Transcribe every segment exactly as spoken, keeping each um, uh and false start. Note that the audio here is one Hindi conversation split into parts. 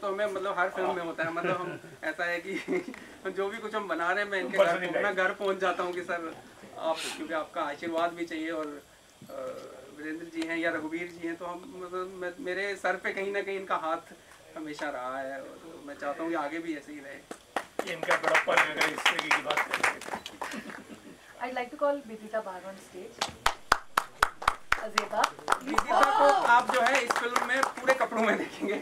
हमें मतलब हर फिल्म में होता है, मतलब हम ऐसा है कि जो भी कुछ हम बना रहे हैं मैं इनके घर मैं घर पहुंच जाता हूँ कि सर आप, क्योंकि आपका आशीर्वाद भी चाहिए, और वीरेंद्र जी हैं या रघुवीर जी हैं, तो हम मतलब मेरे सर पे कहीं ना कहीं इनका हाथ हमेशा रहा है, और मैं चाहता हूँ कि आगे भी ऐसे ही रहे। इनका बड़प्पन अगर इस तरीके की बात करें। I'd like to call Vidita Bagh on stage. Zeba, विदिता को आप जो है इस फिल्म में पूरे कपड़ों में देखेंगे।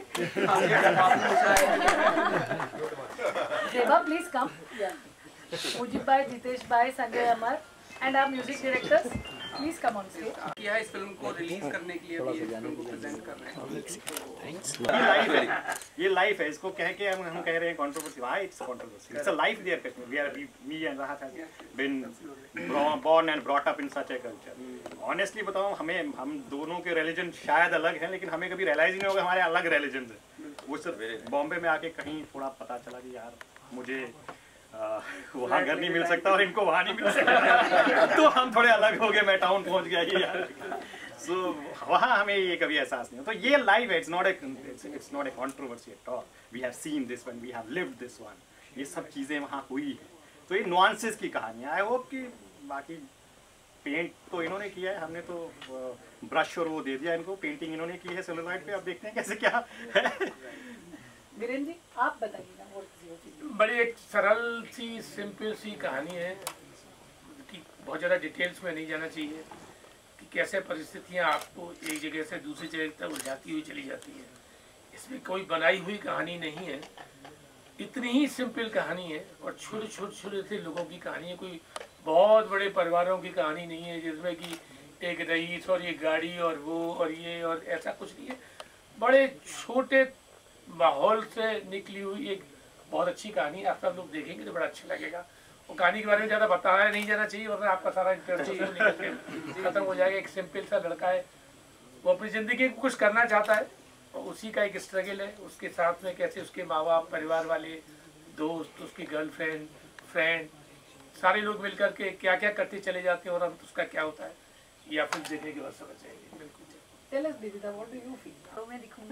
Zeba, please come. Yeah. Mujib bhai, Jitesh bhai, Sanjay Amar, and our music directors, please come on stage. यह इस फिल्म को रिलीज करने के लिए भी इस फिल्म को प्रेजेंट कर रहे हैं। ये लाइफ है, ये लाइफ है, इसको कह के हम हम कह रहे हैं controversy. Why it's controversy? It's a life there Kashmir. We are me and Rahat has been born and brought up in such a culture. Honestly बताऊं, हमें हम दोनों के रिलीजन शायद अलग हैं, लेकिन हमें कभी रियलाइज ही नहीं होगा हमारे अलग रिलीजन है। वो सिर्फ बॉम्बे में आके कहीं थोड़ा पता चला कि यार मुझे वहाँ घर नहीं मिल सकता और इनको वहाँ नहीं मिल सकता, तो हम थोड़े अलग हो गए, मैं टाउन पहुँच गया कि यार। सो so, वहाँ हमें ये कभी एहसास नहीं हो। तो ये लाइव है, it's not a it's not a controversy at all. We have seen this one, we have lived this one. ये सब चीज़ें वहाँ हुई हैं, तो ये नुआंसेस की कहानी है। आई होप कि बाकी पेंट तो इन्होंने किया है, हमने तो ब्रश और वो दे दिया इनको, पेंटिंग इन्होंने की है सेलुलॉइड पे। अब देखते हैं कैसे क्या है। वीरेंद्र जी, आप बताइए ना। बड़ी एक सरल सी सिंपल सी कहानी है कि बहुत ज़्यादा डिटेल्स में नहीं जाना चाहिए कि कैसे परिस्थितियाँ आपको एक जगह से दूसरी जगह तक उलझाती हुई चली जाती है। इसमें कोई बनाई हुई कहानी नहीं है, इतनी ही सिंपल कहानी है, और छोटे छोटे छोटे से लोगों की कहानी है। कोई बहुत बड़े परिवारों की कहानी नहीं है जिसमें कि एक रईस और ये गाड़ी और वो और ये और ऐसा कुछ नहीं है। बड़े छोटे माहौल से निकली हुई एक बहुत अच्छी कहानी। आप सब लोग देखेंगे तो बड़ा अच्छा लगेगा। वो कहानी के बारे में ज़्यादा बताया नहीं जाना चाहिए, वरना आपका सारा इंटरेस्ट खत्म हो जाएगा। एक सिंपल सा लड़का है, वो अपनी ज़िंदगी को कुछ करना चाहता है, और उसी का एक स्ट्रगल है। उसके साथ में कैसे उसके माँ बाप, परिवार वाले, दोस्त, उसकी गर्लफ्रेंड, फ्रेंड, सारे लोग मिलकर के क्या क्या करते चले जाते हैं, और अंत उसका क्या होता है, ये आप कुछ देखने के बाद समझ जाएंगे। बिल्कुल। Tell us, Vidita, what do you feel? तो मैं दिखूंगी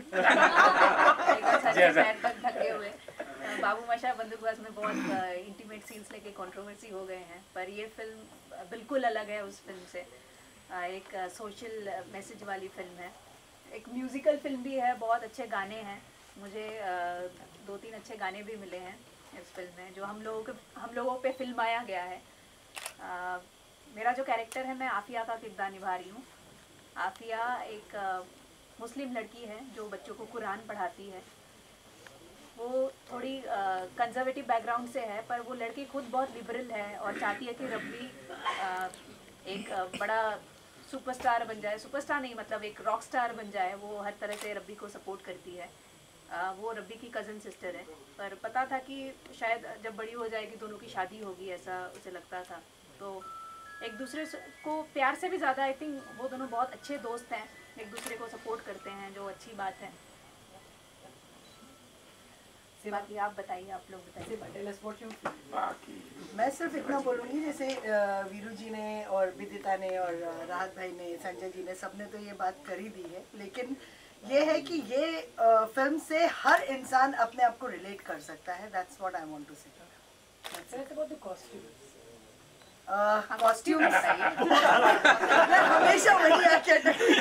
पैर पर ढके हुए बाबू माशा बंदूकबाज में बहुत इंटीमेट सीन्स लेके कंट्रोवर्सी हो गए हैं, पर ये फिल्म बिल्कुल अलग है उस फिल्म से। एक सोशल मैसेज वाली फिल्म है, एक म्यूजिकल फिल्म भी है, बहुत अच्छे गाने हैं। मुझे दो तीन अच्छे गाने भी मिले हैं इस फिल्म में, जो हम लोगों के हम लोगों पे फिल्माया गया है। आ, मेरा जो कैरेक्टर है, मैं आफिया का किरदार निभा रही हूँ। आफिया एक मुस्लिम लड़की है जो बच्चों को कुरान पढ़ाती है। वो थोड़ी कंजर्वेटिव बैकग्राउंड से है, पर वो लड़की खुद बहुत लिबरल है और चाहती है कि रब्बी आ, एक आ, बड़ा सुपरस्टार बन जाए। सुपरस्टार नहीं, मतलब एक रॉक स्टार बन जाए। वो हर तरह से रब्बी को सपोर्ट करती है। आ, वो रब्बी की कज़न सिस्टर है, पर पता था कि शायद जब बड़ी हो जाएगी दोनों की शादी होगी, ऐसा उसे लगता था। तो एक दूसरे को प्यार से भी ज़्यादा आई थिंक वो दोनों बहुत अच्छे दोस्त हैं, एक दूसरे को सपोर्ट करते हैं, जो अच्छी बात है। बाकी आप बताइए, आप लोग बताइए। मैं सिर्फ इतना बोलूँगी, जैसे वीरू जी ने और विदिता ने और राहत भाई ने, संजय जी ने, सब ने तो ये बात कर ही दी है, लेकिन ये है कि ये फिल्म से हर इंसान अपने आप को रिलेट कर सकता है। That's what I want to say. Costume हमेशा वही आके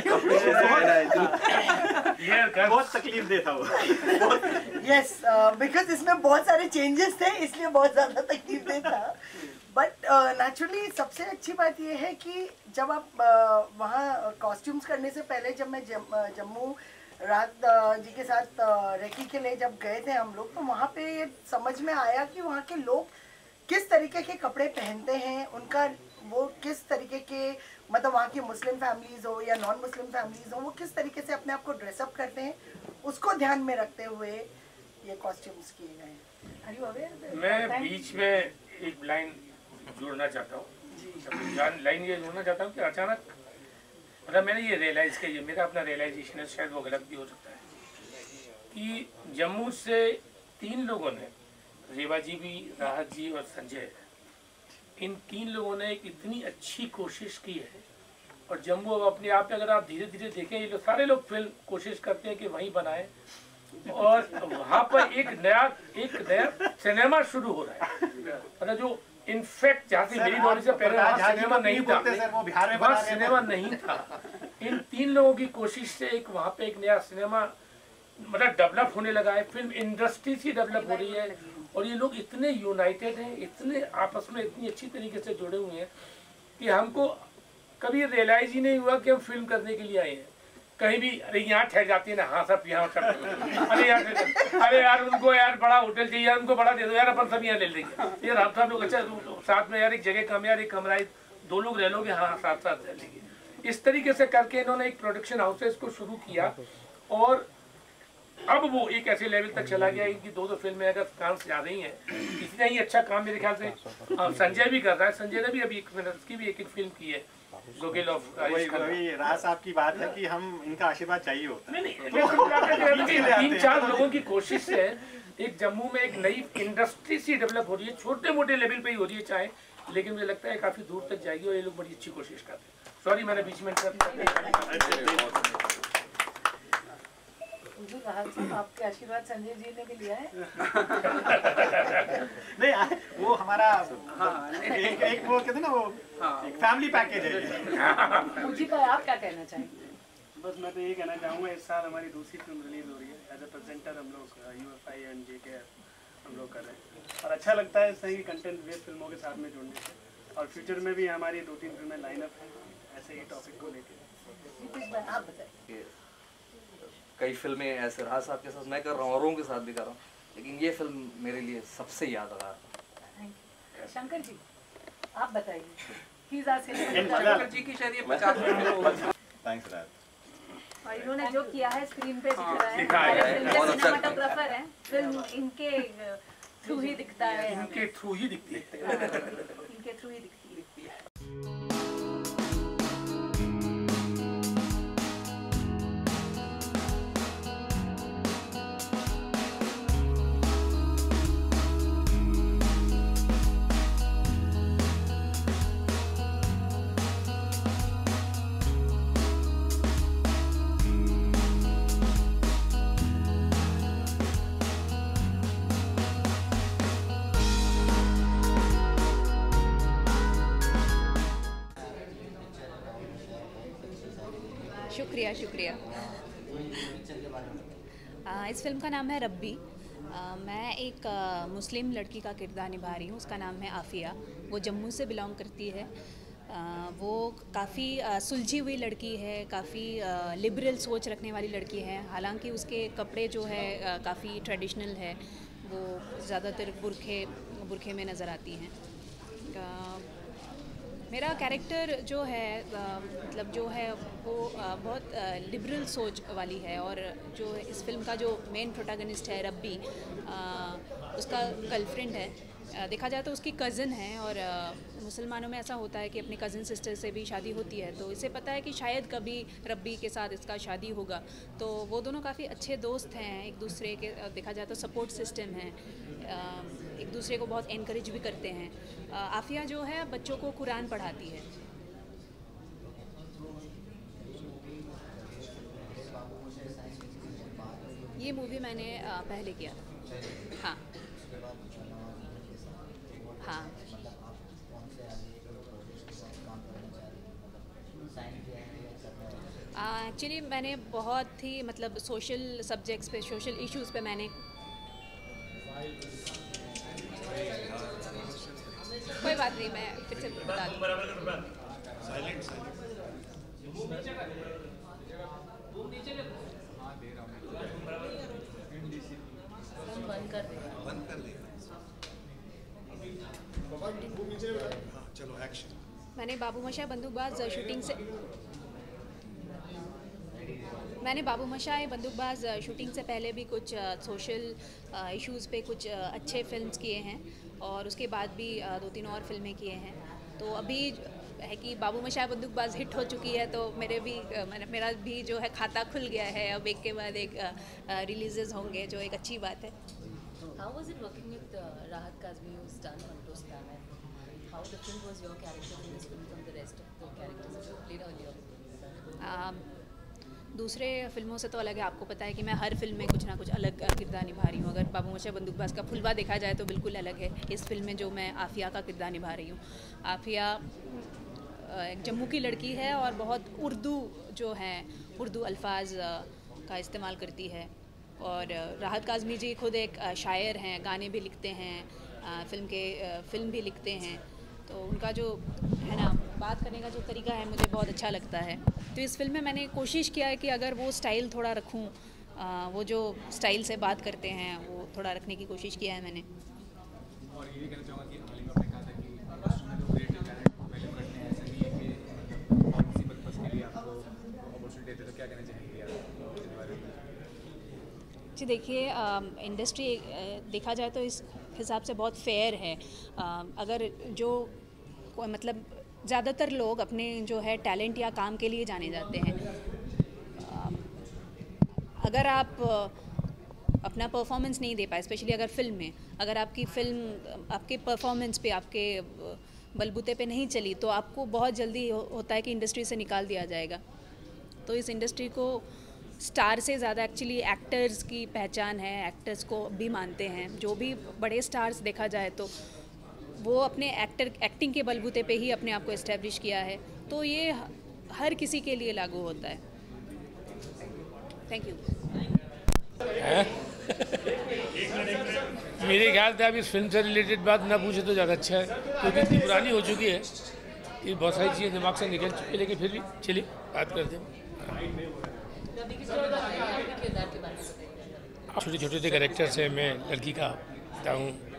बहुत तकलीफ देता वो। यस, बिकॉज इसमें बहुत सारे चेंजेस थे, इसलिए बहुत ज़्यादा तकलीफ देता। बट नेचुरली सबसे अच्छी बात यह है कि जब आप uh, वहाँ कॉस्ट्यूम्स करने से पहले, जब मैं जम, जम्मू रात जी के साथ रेकी के लिए जब गए थे हम लोग, तो वहाँ पे ये समझ में आया कि वहाँ के लोग किस तरीके के कपड़े पहनते हैं, उनका वो किस तरीके के, मतलब वहाँ की मुस्लिम फैमिलीज़ हो या नॉन मुस्लिम फैमिलीज़ हो, वो किस तरीके से अपने आप को ड्रेसअप करते हैं, उसको ध्यान में रखते हुए ये कॉस्ट्यूम्स किए गए हैं। मैं बीच में एक लाइन जोड़ना चाहता हूँ, लाइन ये जोड़ना चाहता हूँ कि अचानक, मतलब मैंने ये रियलाइज़ किया, मेरा अपना रियलाइजेशन है, शायद वो गलत भी हो सकता है, कि जम्मू से तीन लोगों ने, रेवा जी भी, राहत जी और संजय, इन तीन लोगों ने एक इतनी अच्छी कोशिश की है। और जम्मू अब अपने आप में, अगर आप धीरे धीरे देखें, ये लोग सारे लोग फिल्म कोशिश करते हैं कि वहीं बनाएं, और वहाँ पर एक नया एक नया सिनेमा शुरू हो रहा है। मतलब जो इनफैक्ट जहाँ से मेरी नॉलेज से पहले वहाँ सिनेमा नहीं था, वहाँ सिनेमा नहीं था। इन तीन लोगों की कोशिश से एक वहाँ पे एक नया सिनेमा मतलब डेवलप होने लगा है, फिल्म इंडस्ट्री ही डेवलप हो रही है। और ये लोग इतने यूनाइटेड हैं, इतने आपस में इतनी अच्छी तरीके से जुड़े हुए हैं कि हमको कभी रियलाइज ही नहीं हुआ कि हम फिल्म करने के लिए आए हैं। कहीं भी अरे यहाँ ठहर जाती है ना, हाँ सब यहाँ सब, अरे यार अरे यार उनको यार बड़ा होटल चाहिए, उनको बड़ा दे दो यार, अपन सब यहाँ ले लेंगे यार, हम सब लोग अच्छा साथ में यार एक जगह कम यार, एक कमरा दो लोग रह लोगे, हाँ साथ साथ रह लेंगे। इस तरीके से करके इन्होंने एक प्रोडक्शन हाउसेस को शुरू किया और अब वो एक ऐसे लेवल तक चला गया कि दो दो फिल्में अगर काम से ज्यादा ही है। इतना ही अच्छा काम मेरे ख्याल से संजय भी कर रहा है। संजय ने भी अभी एक मिनट की भी एक फिल्म की है, गोगेल ऑफ वही राज साहब की बात है कि हम इनका आशीर्वाद चाहिए होता है। नहीं नहीं, तीन चार लोगों की कोशिश से एक जम्मू में एक नई इंडस्ट्री सी डेवलप हो रही है, छोटे मोटे लेवल पे ही हो रही है चाहे, लेकिन मुझे लगता है काफी दूर तक जाएगी और ये लोग बड़ी अच्छी कोशिश करते हैं। सॉरी मैंने बीच में आपके आशीर्वाद संजय जी ने भी लिया है। नहीं वो हमारा एक एक वो कहते हैं ना वो एक फैमिली पैकेज है। मुझे भाई आप क्या कहना चाहेंगे? बस मैं तो ये कहना चाहूँगा, इस साल हमारी दूसरी फिल्म रिलीज हो रही है। एज ए प्रेजेंटर हम लोग U F I and J K हम लोग कर रहे हैं और अच्छा लगता है सही कंटेंट बेस्ड फिल्मों के साथ में जुड़ने से। और फ्यूचर में भी हमारी दो तीन फिल्में लाइनअप हैं ऐसे ही टॉपिक को लेकर। आप बताइए। कई फिल्में ऐसे राज साहब के साथ मैं कर रहा हूँ, औरों के साथ भी कर रहा हूँ, लेकिन ये फिल्म मेरे लिए सबसे यादगार है। शंकर जी आप बताइए। शंकर जी की शायद ये पचास मिनट। थैंक्स राज। और इन्होंने जो किया है स्क्रीन पे दिख रहा है, सिनेमाटोग्राफर है, फिल्म इनके थ्रू ही दिखता है, इनके थ्रू ही दिखती है, इनके थ्रू ही दिखती है। शुक्रिया शुक्रिया। आ, इस फिल्म का नाम है रब्बी। आ, मैं एक आ, मुस्लिम लड़की का किरदार निभा रही हूँ। उसका नाम है आफिया। वो जम्मू से बिलोंग करती है। आ, वो काफ़ी सुलझी हुई लड़की है, काफ़ी लिबरल सोच रखने वाली लड़की है। हालांकि उसके कपड़े जो है काफ़ी ट्रेडिशनल है, वो ज़्यादातर बुरखे बुरखे में नज़र आती हैं। मेरा कैरेक्टर जो है आ, मतलब जो है वो आ, बहुत लिबरल सोच वाली है। और जो इस फिल्म का जो मेन प्रोटैगनिस्ट है रब्बी, आ, उसका गर्लफ्रेंड है। आ, देखा जाए तो उसकी कज़न है और आ, मुसलमानों में ऐसा होता है कि अपनी कज़न सिस्टर से भी शादी होती है, तो इसे पता है कि शायद कभी रब्बी के साथ इसका शादी होगा। तो वो दोनों काफ़ी अच्छे दोस्त हैं एक दूसरे के। देखा जाए तो सपोर्ट सिस्टम है, एक दूसरे को बहुत एनकरेज भी करते हैं। आफिया जो है बच्चों को कुरान पढ़ाती है। ये मूवी मैंने पहले किया था। हाँ हाँ एक्चुअली मैंने बहुत ही मतलब सोशल सब्जेक्ट्स पे, सोशल इश्यूज़ पे मैंने कोई बात नहीं, मैं फिर से बता दूँ। बंद कर दे बंद कर दे चलो एक्शन। मैंने बाबू मशाह बंदूकबाज शूटिंग से मैंने बाबू मशाह बंदूकबाज शूटिंग से पहले भी कुछ सोशल इश्यूज़ पे कुछ अच्छे फिल्म्स किए हैं और उसके बाद भी दो तीन और फिल्में किए हैं। तो अभी है कि बाबू मशाह बंदूकबाज हिट हो चुकी है, तो मेरे भी मेरा भी जो है खाता खुल गया है। अब एक के बाद एक रिलीजेस होंगे, जो एक अच्छी बात है। How was it working with uh, Rahat Kazmi, who's done Hindustan, and how different was your character in this film from the rest of the characters that you played earlier? Um, दूसरे फिल्मों से तो अलग है। आपको पता है कि मैं हर फिल्म में कुछ ना कुछ अलग किरदार निभा रही हूँ। अगर बाबू मोशा बंदूकबाज का फुलवा देखा जाए तो बिल्कुल अलग है। इस फिल्म में जो मैं आफिया का किरदार निभा रही हूँ, आफिया एक जम्मू की लड़की है और बहुत उर्दू जो है उर्दू अल्फाज का इस्तेमाल करती है। और राहत काज़मी जी खुद एक शायर हैं, गाने भी लिखते हैं, फिल्म के फिल्म भी लिखते हैं। तो उनका जो है ना बात करने का जो तरीका है मुझे बहुत अच्छा लगता है। तो इस फिल्म में मैंने कोशिश किया है कि अगर वो स्टाइल थोड़ा रखूं, वो जो स्टाइल से बात करते हैं वो थोड़ा रखने की कोशिश किया है मैंने। और ये भी कहना चाहूँगा कि हाल ही में आपने कहा था कि इंडस्ट्री में लोग क्रिएटिव टैलेंट को वैल्यू करते हैं, ऐसा नहीं है कि मतलब किसी पर्पस के लिए आपको अपॉर्चुनिटी देते, तो क्या कहना चाहेंगे यार इस बारे में? जी देखिए, इंडस्ट्री देखा जाए तो इस हिसाब से बहुत फेयर है। आ, अगर जो मतलब ज़्यादातर लोग अपने जो है टैलेंट या काम के लिए जाने जाते हैं। आ, अगर आप अपना परफॉर्मेंस नहीं दे पाए, स्पेशली अगर फिल्म में, अगर आपकी फिल्म आपके परफॉर्मेंस पे, आपके बलबूते पे नहीं चली तो आपको बहुत जल्दी हो, होता है कि इंडस्ट्री से निकाल दिया जाएगा। तो इस इंडस्ट्री को स्टार से ज़्यादा एक्चुअली एक्टर्स की पहचान है, एक्टर्स को भी मानते हैं। जो भी बड़े स्टार्स देखा जाए तो वो अपने एक्टर एक्टिंग के बलबूते पे ही अपने आप को इस्टेब्लिश किया है। तो ये हर किसी के लिए लागू होता है। Thank you. मेरे ख्याल से आप इस फिल्म से रिलेटेड बात ना पूछे तो ज़्यादा अच्छा है, क्योंकि इतनी पुरानी हो चुकी है कि बहुत सारी चीज़ें दिमाग से निकल चुकी है। लेकिन फिर भी चलिए बात करते हैं। छोटे छोटे कैरेक्टर्स हैं, मैं लड़की का होता हूँ,